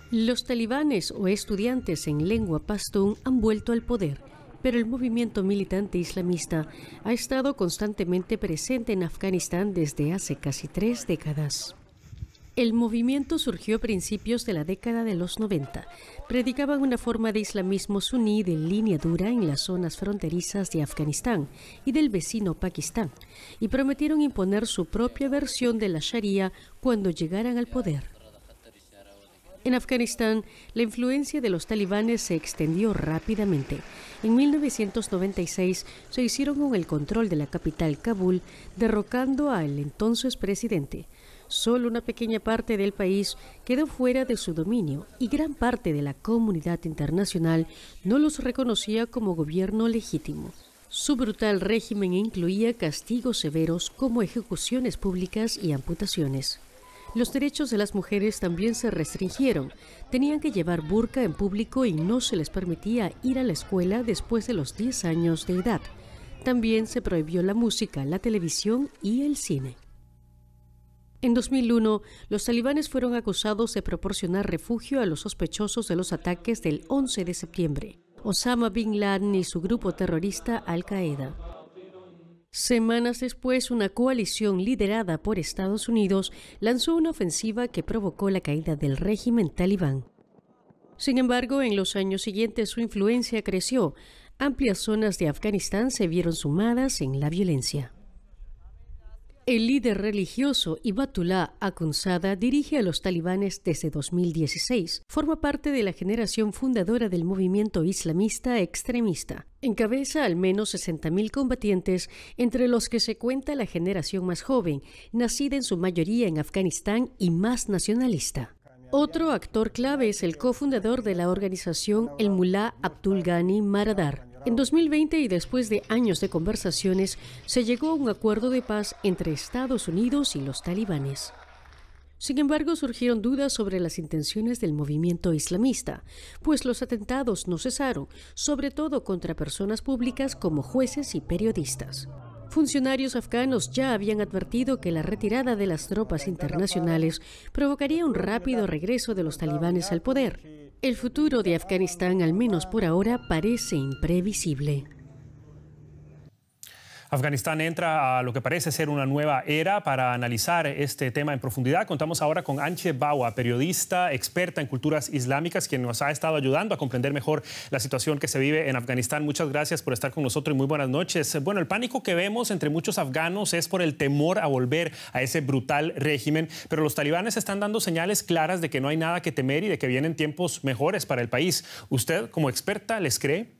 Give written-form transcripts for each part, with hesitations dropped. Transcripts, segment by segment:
Los talibanes o estudiantes en lengua pastún han vuelto al poder, pero el movimiento militante islamista ha estado constantemente presente en Afganistán desde hace casi 3 décadas. El movimiento surgió a principios de la década de los 90. Predicaban una forma de islamismo suní de línea dura en las zonas fronterizas de Afganistán y del vecino Pakistán, y prometieron imponer su propia versión de la Sharia cuando llegaran al poder. En Afganistán, la influencia de los talibanes se extendió rápidamente. En 1996 se hicieron con el control de la capital Kabul, derrocando al entonces presidente. Solo una pequeña parte del país quedó fuera de su dominio y gran parte de la comunidad internacional no los reconocía como gobierno legítimo. Su brutal régimen incluía castigos severos como ejecuciones públicas y amputaciones. Los derechos de las mujeres también se restringieron. Tenían que llevar burka en público y no se les permitía ir a la escuela después de los 10 años de edad. También se prohibió la música, la televisión y el cine. En 2001, los talibanes fueron acusados de proporcionar refugio a los sospechosos de los ataques del 11 de septiembre, Osama Bin Laden y su grupo terrorista Al-Qaeda. Semanas después, una coalición liderada por Estados Unidos lanzó una ofensiva que provocó la caída del régimen talibán. Sin embargo, en los años siguientes su influencia creció. Amplias zonas de Afganistán se vieron sumadas en la violencia. El líder religioso Hibatullah Akhundzada dirige a los talibanes desde 2016. Forma parte de la generación fundadora del movimiento islamista extremista. Encabeza al menos 60.000 combatientes, entre los que se cuenta la generación más joven, nacida en su mayoría en Afganistán y más nacionalista. Otro actor clave es el cofundador de la organización, el mulá Abdul Ghani Maradar. En 2020 y después de años de conversaciones, se llegó a un acuerdo de paz entre Estados Unidos y los talibanes. Sin embargo, surgieron dudas sobre las intenciones del movimiento islamista, pues los atentados no cesaron, sobre todo contra personas públicas como jueces y periodistas. Funcionarios afganos ya habían advertido que la retirada de las tropas internacionales provocaría un rápido regreso de los talibanes al poder. El futuro de Afganistán, al menos por ahora, parece imprevisible. Afganistán entra a lo que parece ser una nueva era. Para analizar este tema en profundidad, contamos ahora con Anche Bawa, periodista, experta en culturas islámicas, quien nos ha estado ayudando a comprender mejor la situación que se vive en Afganistán. Muchas gracias por estar con nosotros y muy buenas noches. Bueno, el pánico que vemos entre muchos afganos es por el temor a volver a ese brutal régimen, pero los talibanes están dando señales claras de que no hay nada que temer y de que vienen tiempos mejores para el país. ¿Usted, como experta, les cree?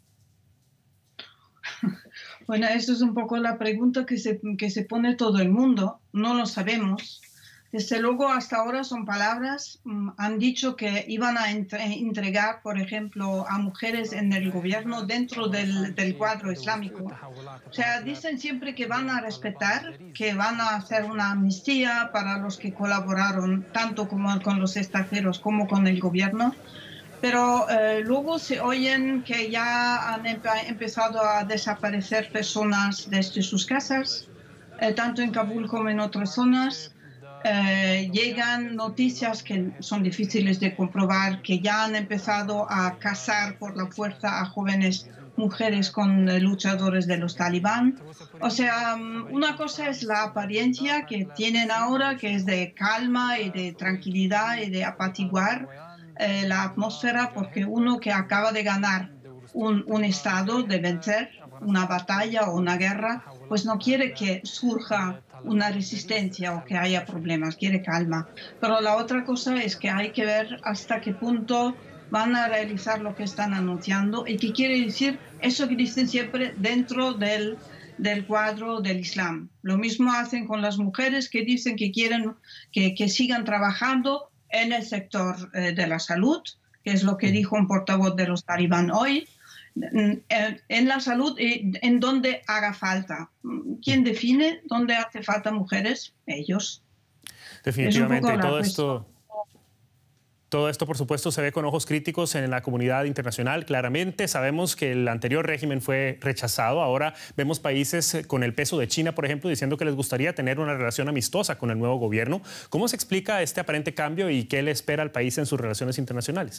Bueno, eso es un poco la pregunta que se pone todo el mundo. No lo sabemos. Desde luego, hasta ahora son palabras. Han dicho que iban a entregar, por ejemplo, a mujeres en el gobierno dentro del cuadro islámico. O sea, dicen siempre que van a respetar, que van a hacer una amnistía para los que colaboraron, tanto como con los extranjeros como con el gobierno. Pero luego se oyen que ya han empezado a desaparecer personas desde sus casas, tanto en Kabul como en otras zonas. Llegan noticias que son difíciles de comprobar, que ya han empezado a casar por la fuerza a jóvenes mujeres con luchadores de los talibán. O sea, una cosa es la apariencia que tienen ahora, que es de calma y de tranquilidad y de apaciguar la atmósfera, porque uno que acaba de ganar un estado, de vencer una batalla o una guerra, pues no quiere que surja una resistencia o que haya problemas, quiere calma. Pero la otra cosa es que hay que ver hasta qué punto van a realizar lo que están anunciando y qué quiere decir eso que dicen siempre dentro del cuadro del Islam. Lo mismo hacen con las mujeres que dicen que quieren que sigan trabajando en el sector de la salud, que es lo que dijo un portavoz de los talibán hoy, en la salud en donde haga falta. ¿Quién define dónde hace falta mujeres? Ellos. Definitivamente, todo esto... Todo esto, por supuesto, se ve con ojos críticos en la comunidad internacional. Claramente sabemos que el anterior régimen fue rechazado. Ahora vemos países con el peso de China, por ejemplo, diciendo que les gustaría tener una relación amistosa con el nuevo gobierno. ¿Cómo se explica este aparente cambio y qué le espera al país en sus relaciones internacionales?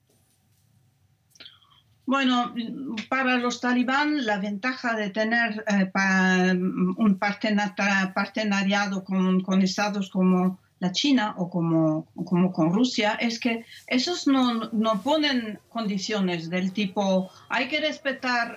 Bueno, para los talibán la ventaja de tener un partenariado con estados como la China o como con Rusia es que esos no ponen condiciones del tipo hay que respetar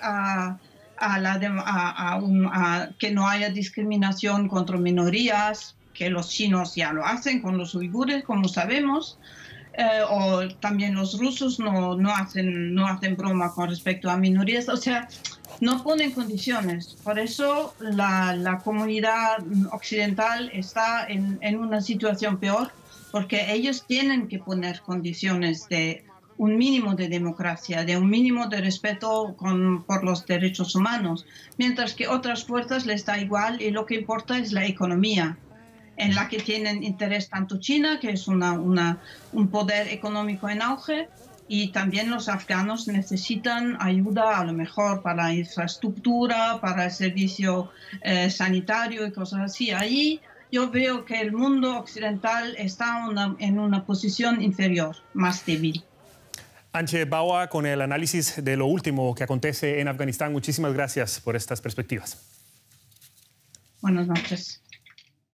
que no haya discriminación contra minorías, que los chinos ya lo hacen con los uigures, como sabemos. O también los rusos no hacen broma con respecto a minorías, o sea, no ponen condiciones. Por eso la comunidad occidental está en una situación peor, porque ellos tienen que poner condiciones de un mínimo de democracia, de un mínimo de respeto por los derechos humanos, mientras que otras fuerzas les da igual y lo que importa es la economía, en la que tienen interés tanto China, que es un poder económico en auge, y también los afganos necesitan ayuda a lo mejor para la infraestructura, para el servicio sanitario y cosas así. Allí yo veo que el mundo occidental está en una posición inferior, más débil. Anche Bawa, con el análisis de lo último que acontece en Afganistán, muchísimas gracias por estas perspectivas. Buenas noches.